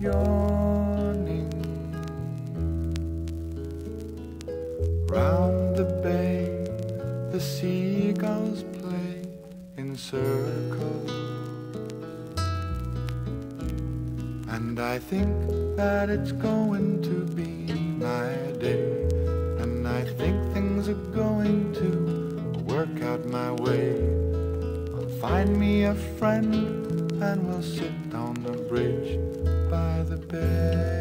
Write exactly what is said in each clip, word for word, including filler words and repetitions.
yawning. Round the bay, the seagulls play in circles, and I think that it's going to be my day, and I think things are going to work out my way. I'll find me a friend and we'll sit on the bridge by the bay.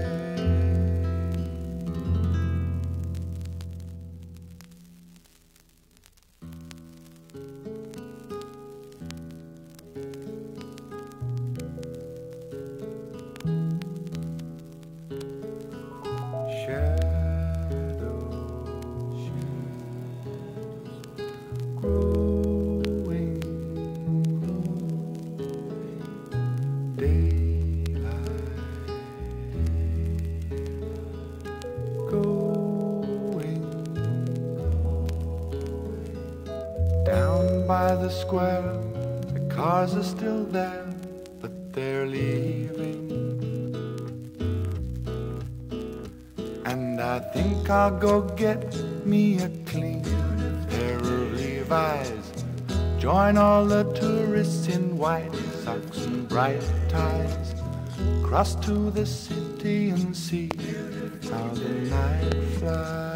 By the square, the cars are still there, but they're leaving. And I think I'll go get me a clean pair of Levi's, join all the tourists in white socks and bright ties, cross to the city and see how the night flies.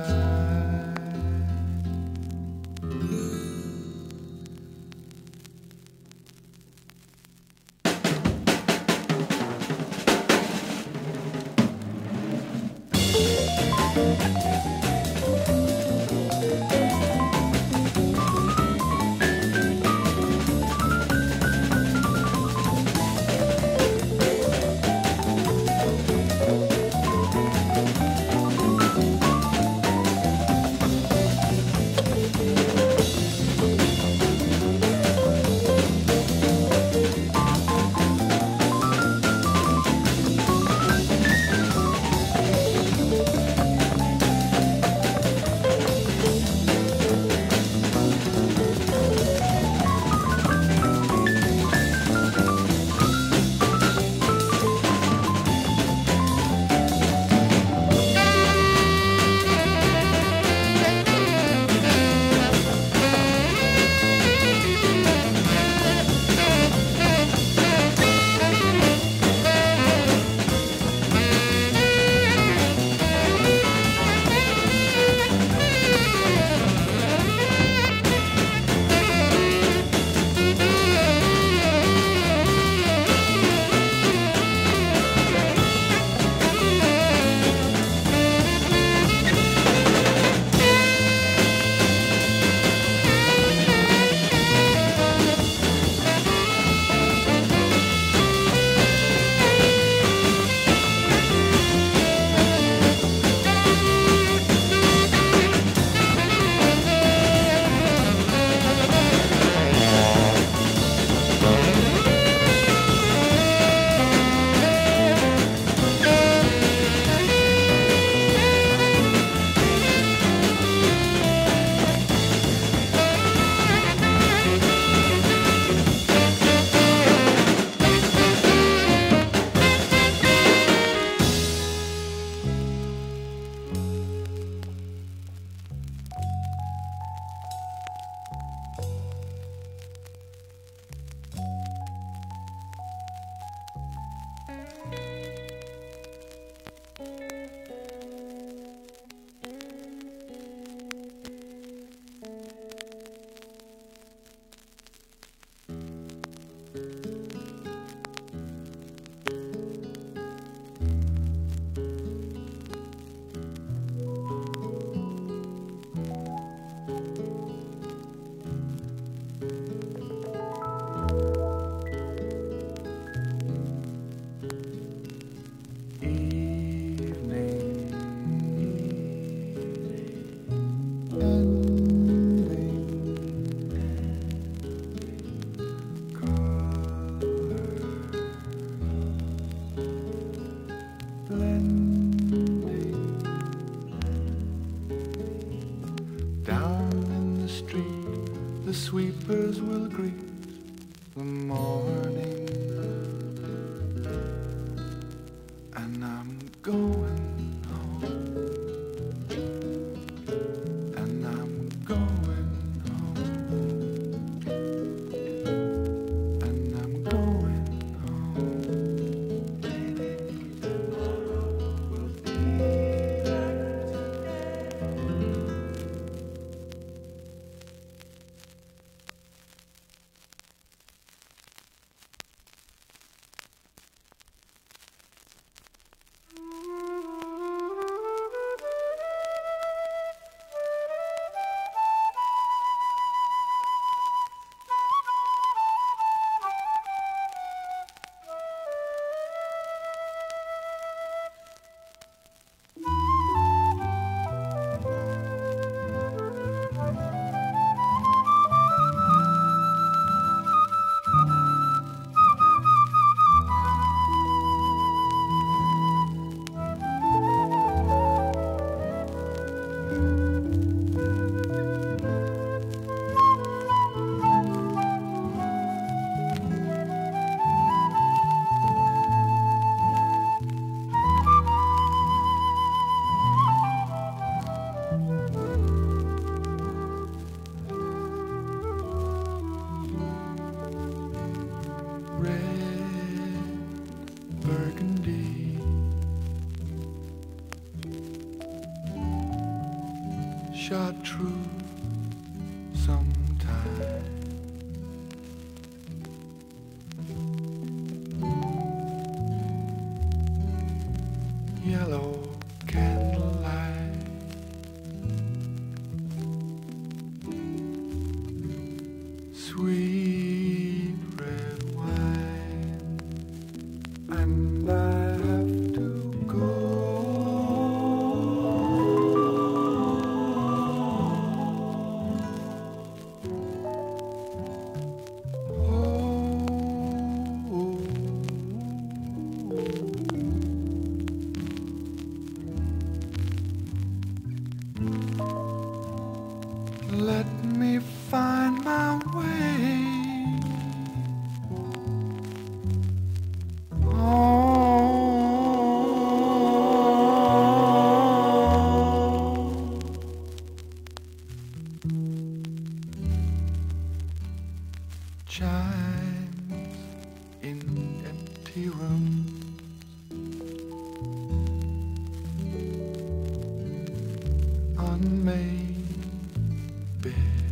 the sweepers will greet the morning, and and I'm going home, and I'm going home, and I'm going home. Maybe tomorrow will be like today. Chartreuse sometime. Yellow candlelight, sweet red wine, and I have to go. Let me find my way home. Chimes in empty rooms, unmade bed,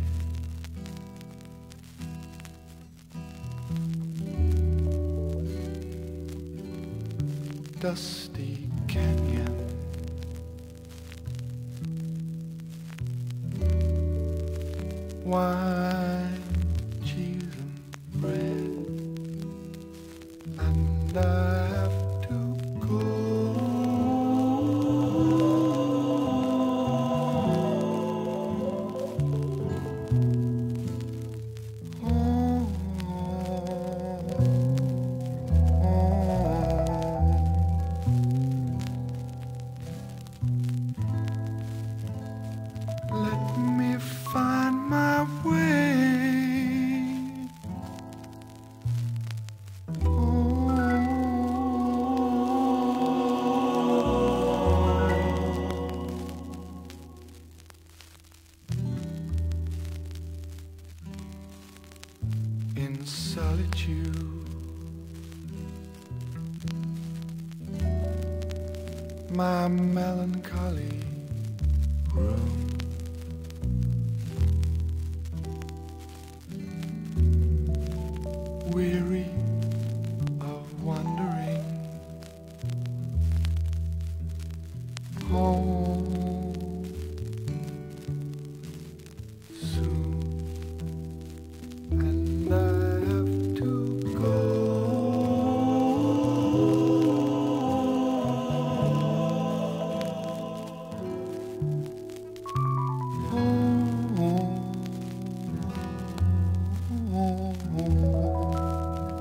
dusty canyon, wine, cheese and bread, and I have to go. Let me find my way in solitude. My melancholy room, weary of wandering home soon, and I have to go. Home, home, home.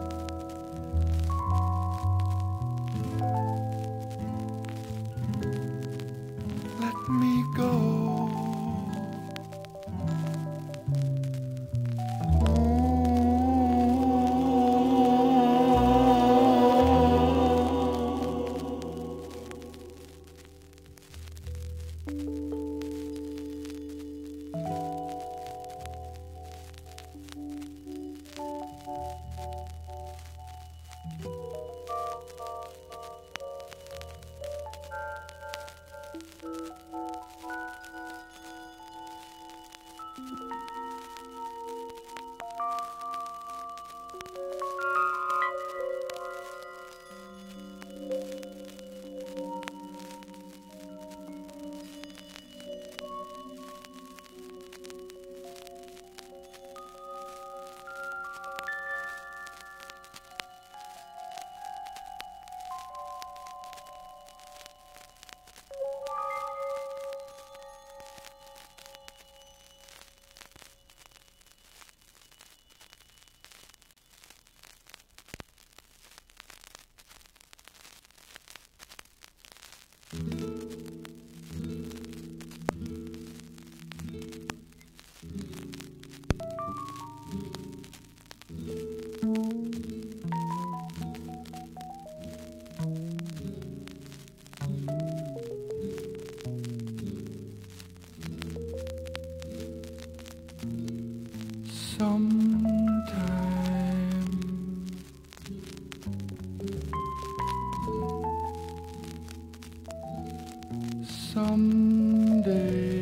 someday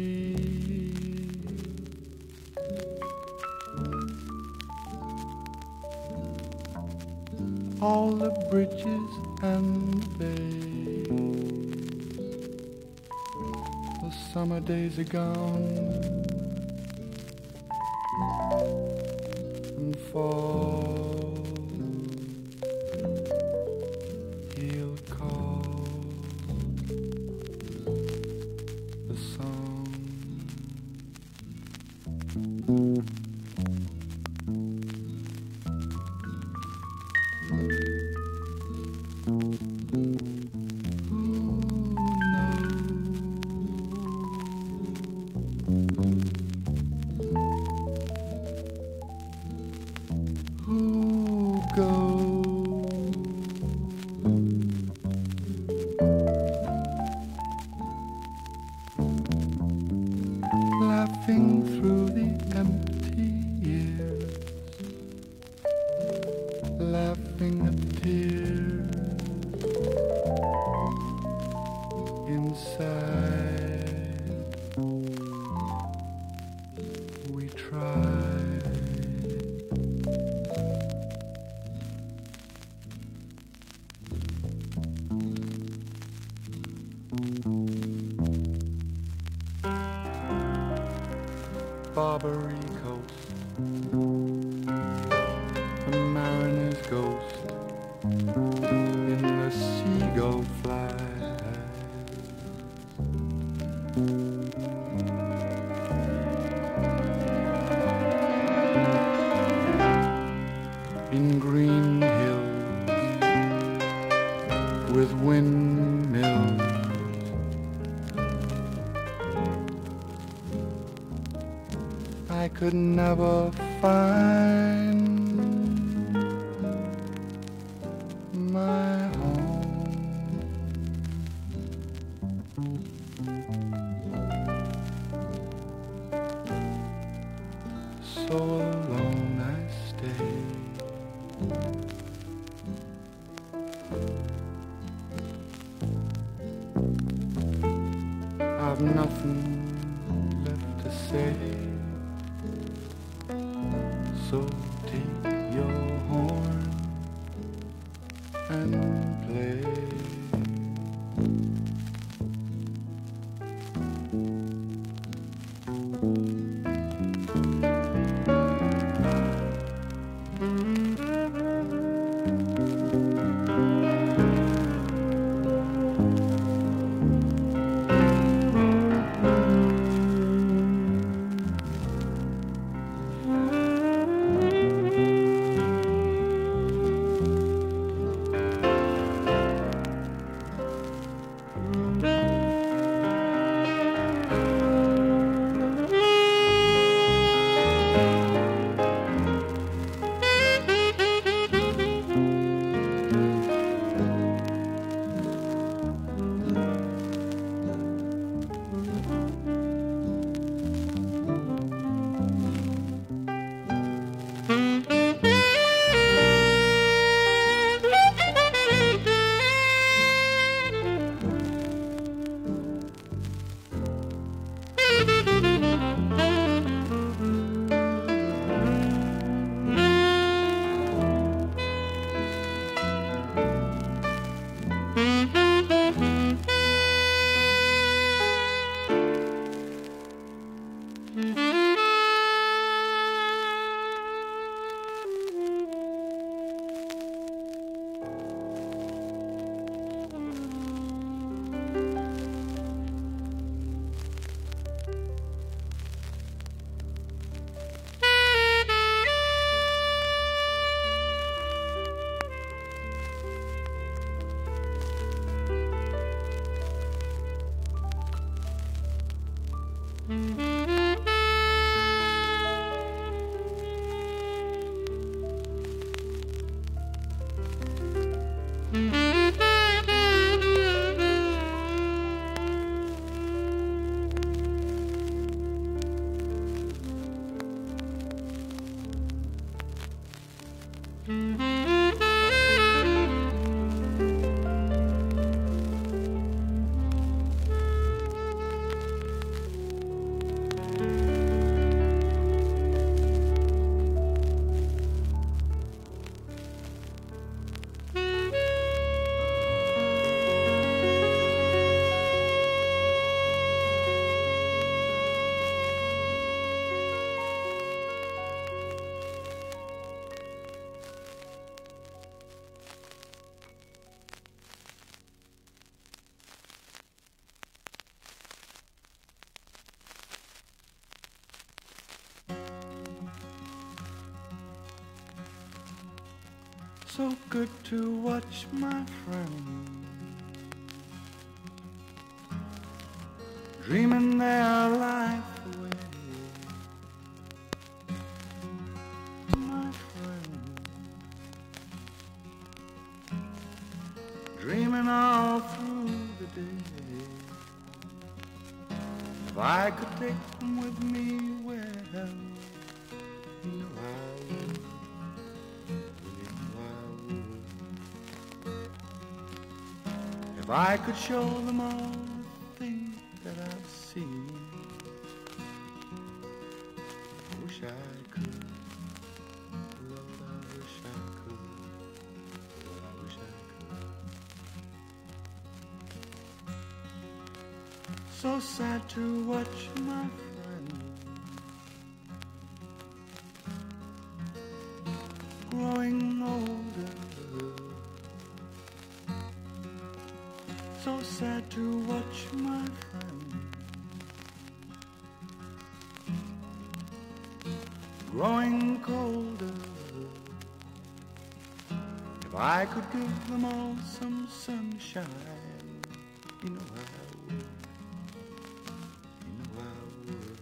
all the bridges and bays, the summer days are gone, and fall he'll call the song. Laughing through the empty years, laughing at the tears inside. We tried. Barbary coast, the mariner's ghost in the seagull flies. In green hills with windmills, I could never find my home. So alone I stayed. I've nothing left to say. So take your horn and play. so good to watch my friend dreaming their life away. My friend, dreaming all through the day. If I could take them with me, well, you know I would. You know I would. If I could show them all the things that I've seen, I wish I could. Lord, I wish I could. Lord, I wish I could. So sad to watch my friend growing older. So sad to watch my friend growing colder. If I could give them all some sunshine, you know I would. You know I would.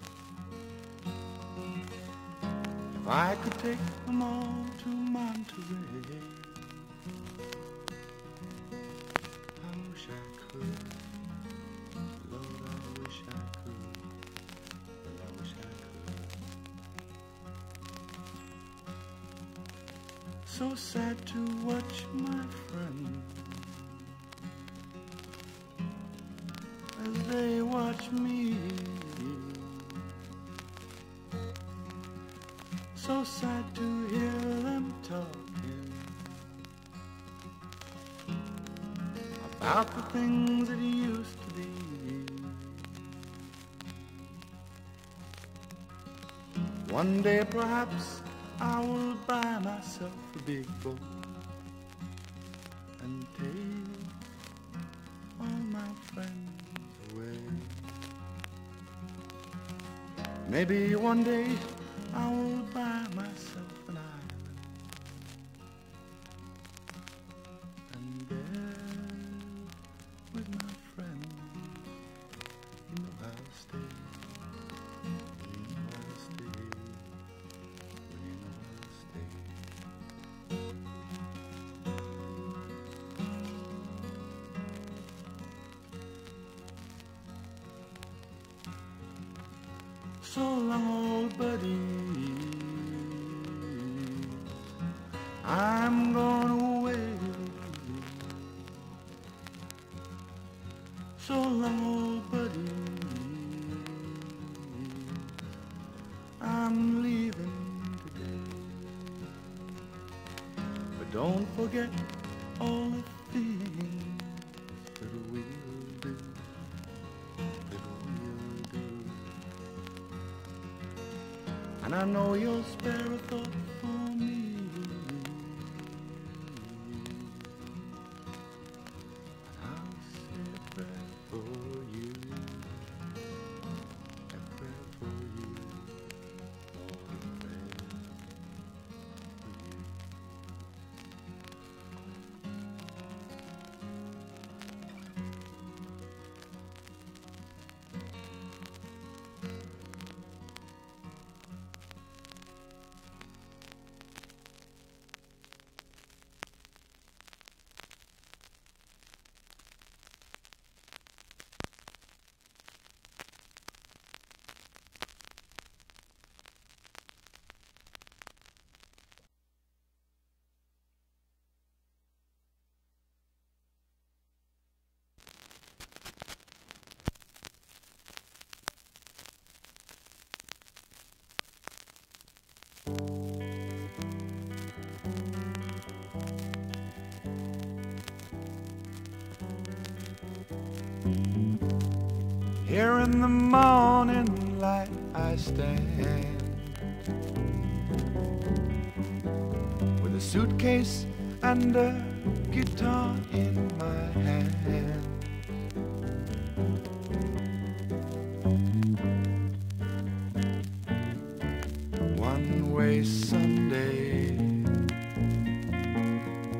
If I could take them all to Monterey, I wish I could. Lord, I wish I could. Lord, I wish I could. So sad to watch my friend as they watch me. So sad to hear them talking about the things that used to be. One day perhaps I will buy myself a big boat and take all my friends away. Maybe one day I will buy myself an island, and there with my friends, you know I'll stay. You know I'll stay. You know I'll stay. So long, old buddy, I'm going away. So long, old buddy, I'm leaving today. But don't forget all the things that we'll do, that we'll do. And I know you'll spare a thought for me. I'll say a prayer for you, a prayer for you, Lord, a prayer for you. Here in the morning light I stand, with a suitcase and a guitar in my hand. One-way Sunday,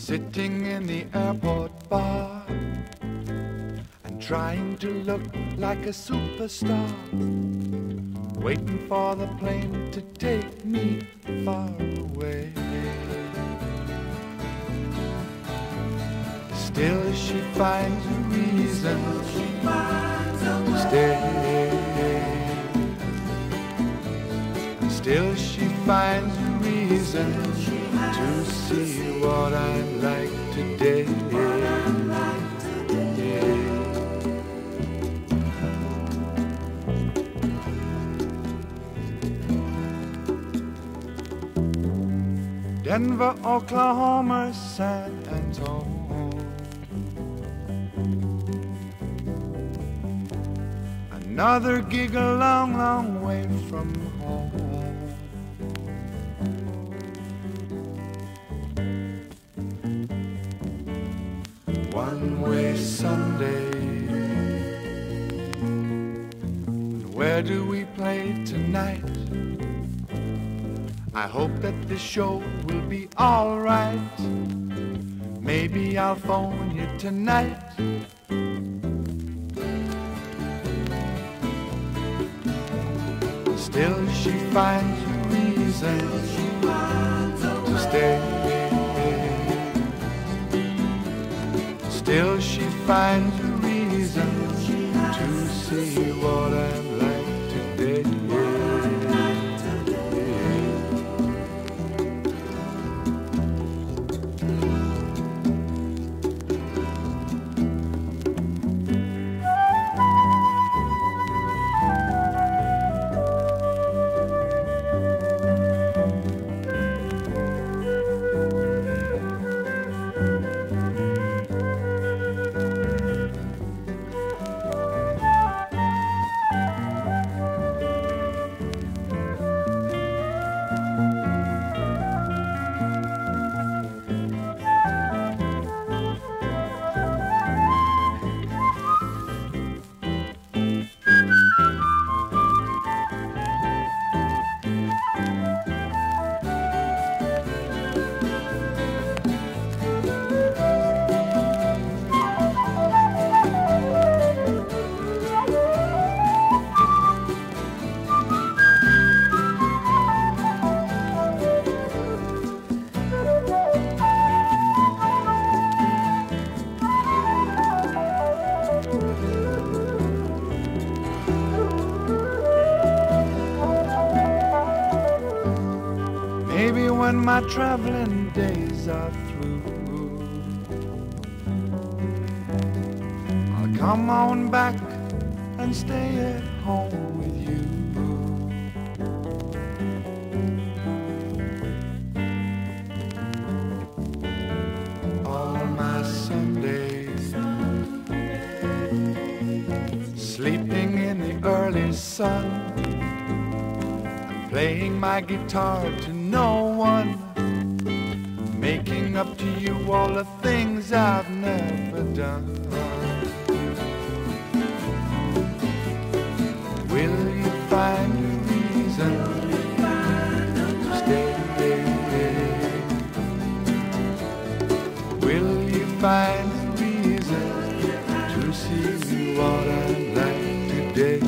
sitting in the airport bar and trying to look like a superstar, waiting for the plane to take me far away. Still she finds a reason to stay. Still she finds a reason to see what I'm like today. Denver, Oklahoma, San Antonio, another gig a long, long way from home. One-way Sunday. Where do we play tonight? I hope that the show will be all right. Maybe I'll phone you tonight. Still she finds a reason to stay. Still she finds a reason to see what I'm like today. Maybe when my traveling days are through, I'll come on back and stay at home with you. All my Sundays, sleeping in the early sun, playing my guitar to no one, making up to you all the things I've never done. Will you find a reason to stay? Will you find a reason to see what I'm like today?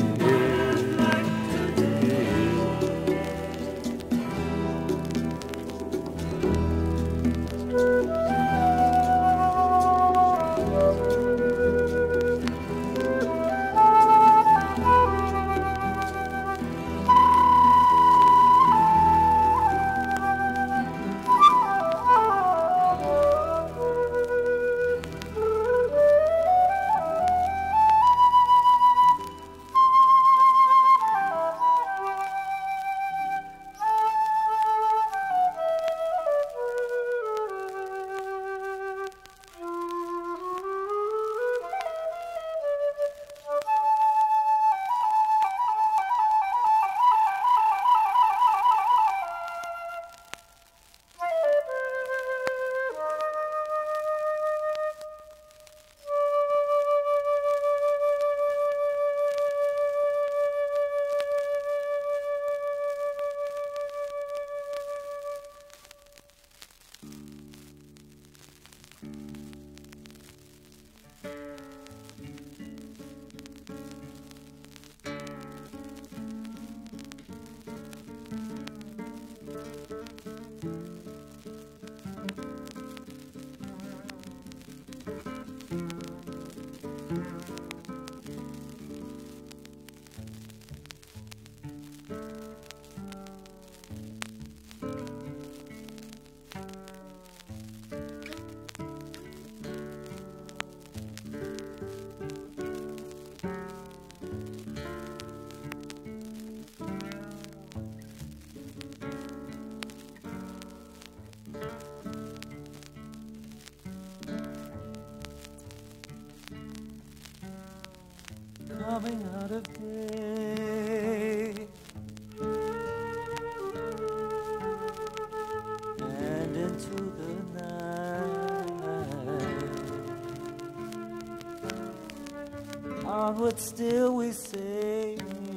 onward still we sail.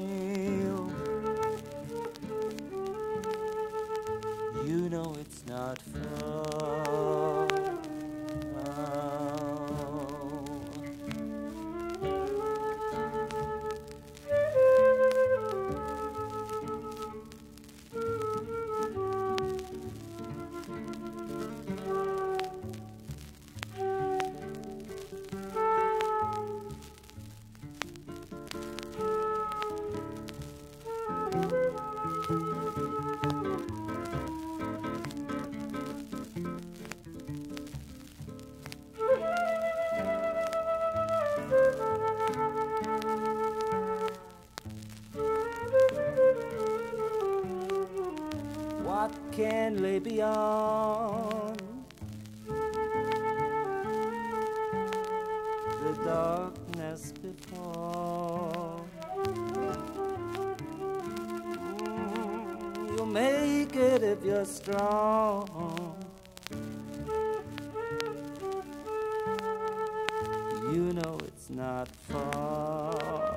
You know it's not far. What can lay beyond the darkness before? Mm, you'll make it if you're strong. You know it's not far.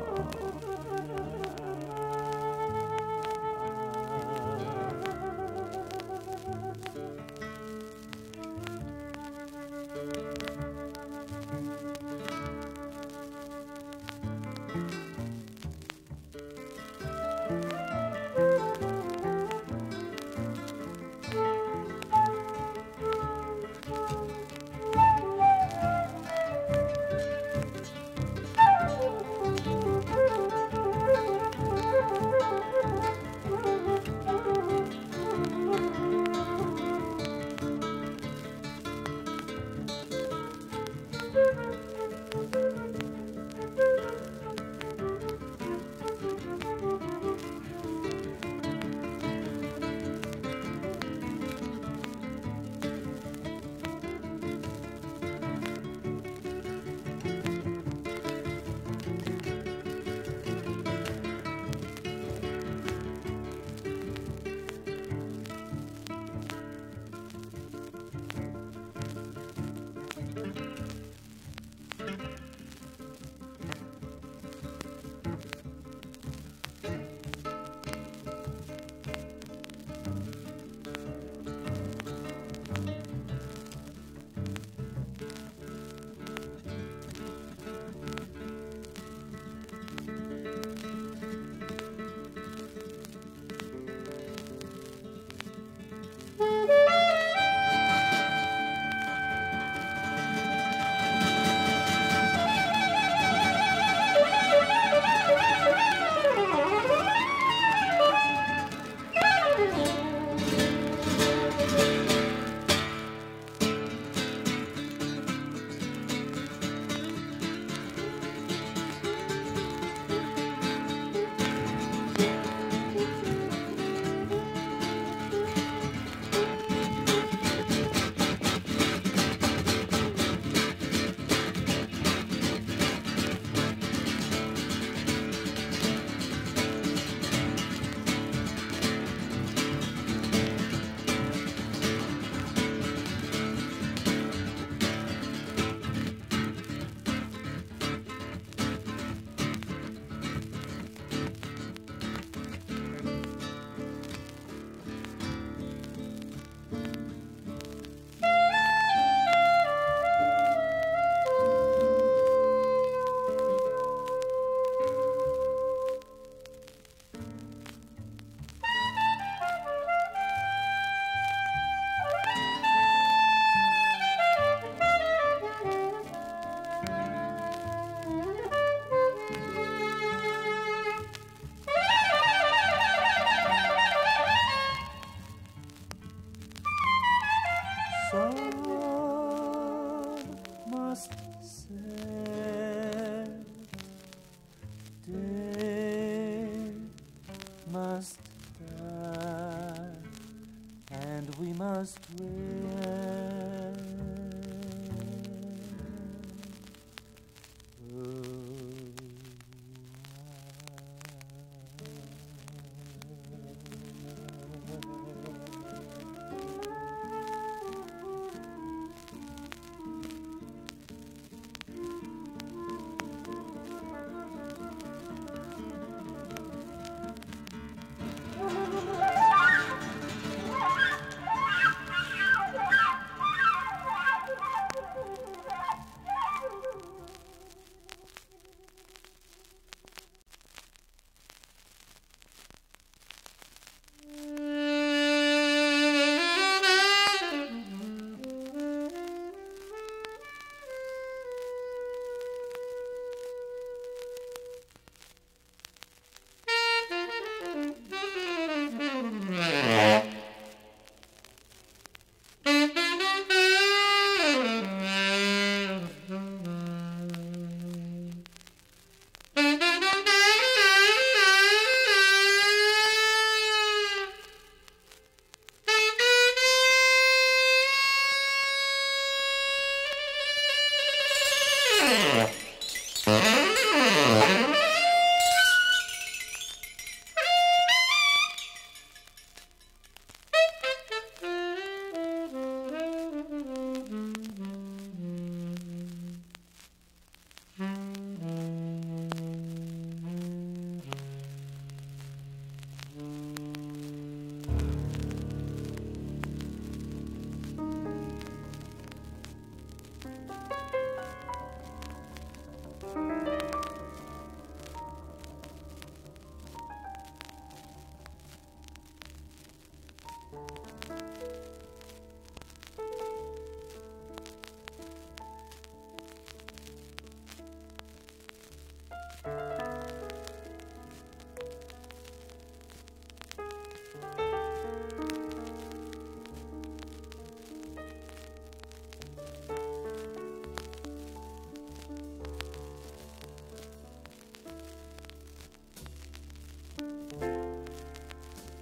must die, and we must win.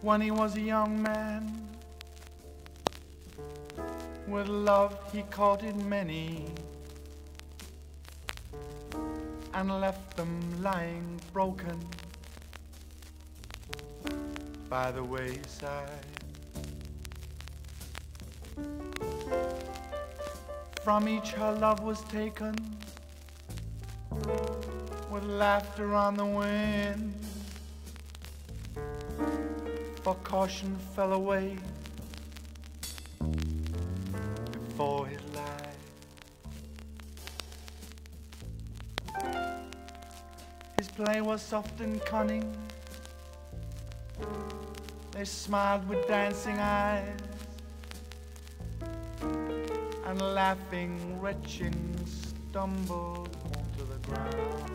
when he was a young man. With love he courted many and left them lying broken by the wayside. From each her love was taken with laughter on the wind, for caution fell away before his life. His play was soft and cunning, they smiled with dancing eyes, and laughing, retching, stumbled to the ground.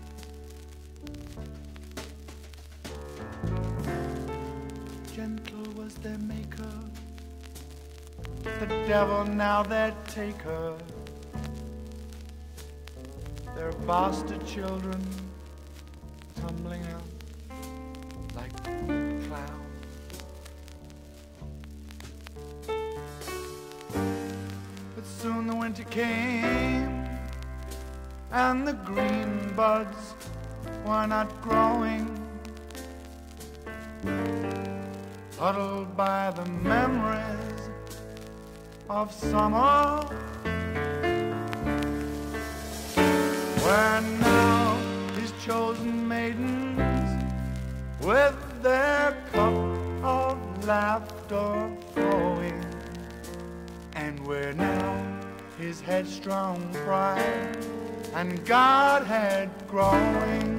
Gentle was their maker, the devil now their taker. Their bastard children tumbling out like clouds. But soon the winter came, and the green buds were not growing, huddled by the memories of summer, where now his chosen maidens with their cup of laughter flowing, and where now his headstrong pride and Godhead growing.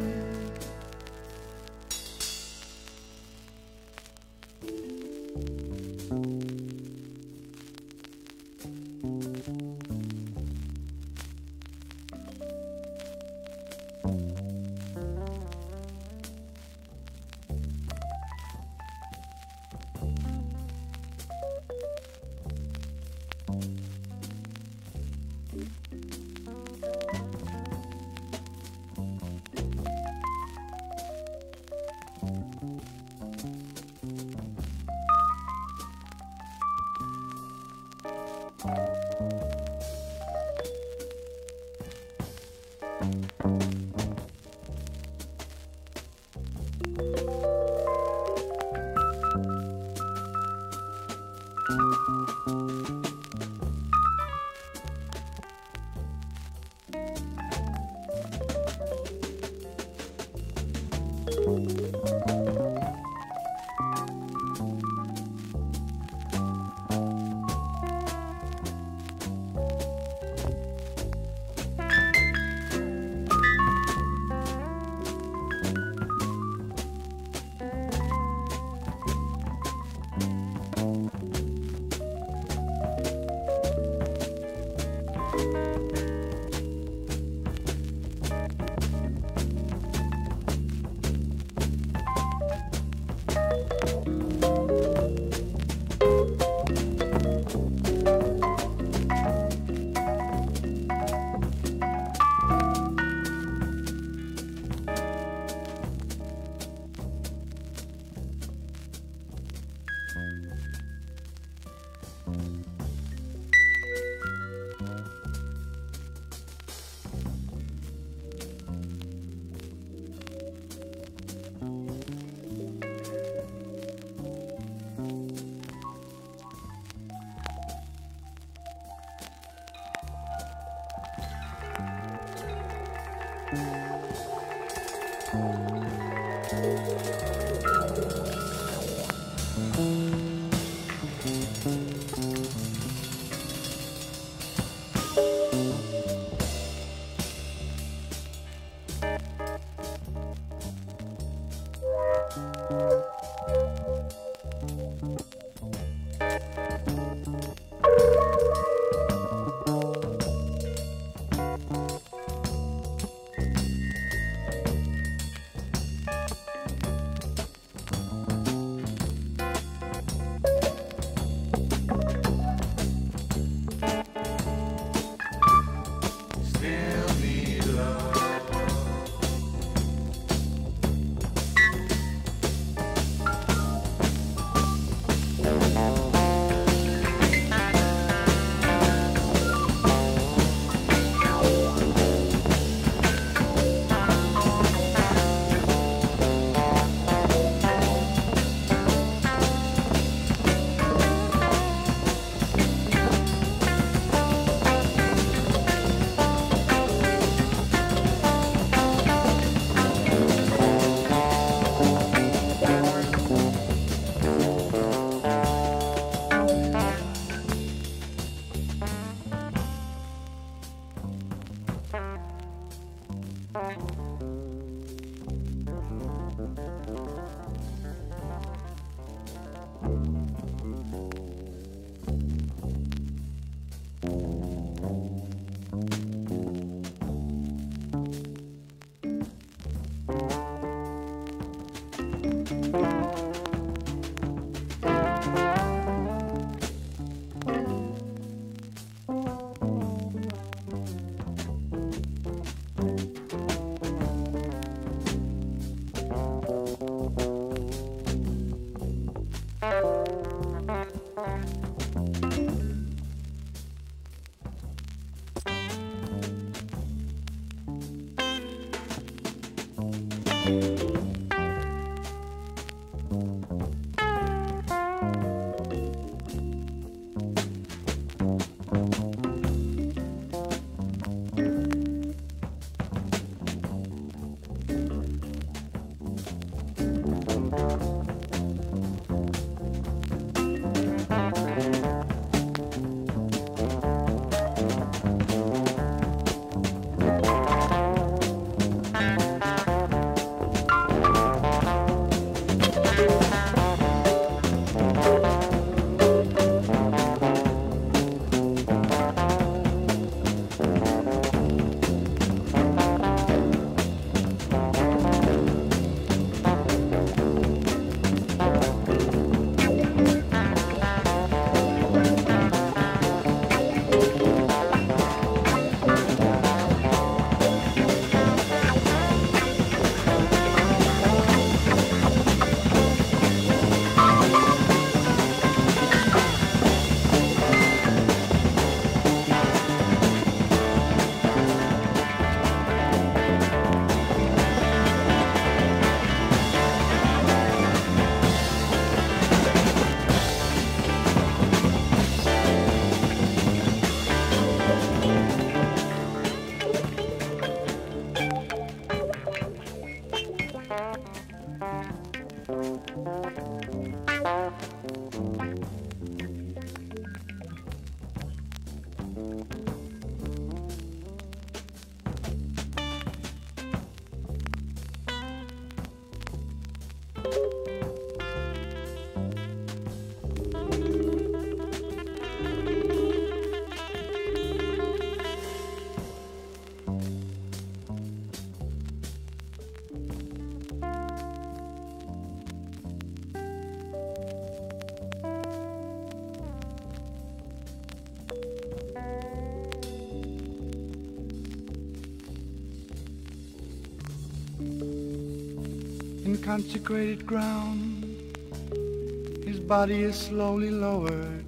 consecrated ground, his body is slowly lowered.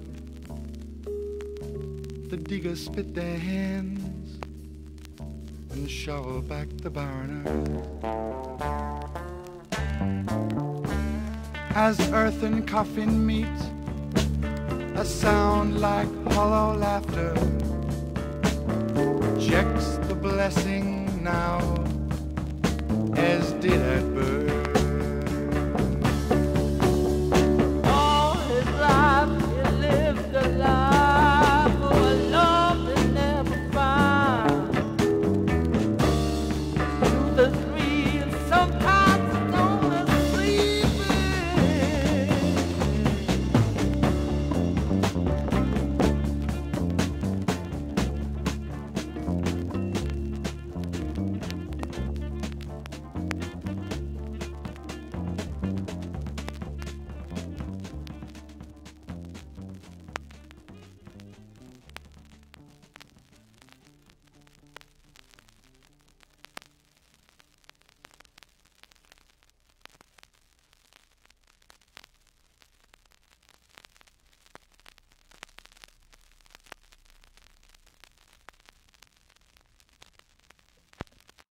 The diggers spit their hands and shovel back the barren earth. As earth and coffin meet, a sound like hollow laughter rejects the blessing now, as did at birth.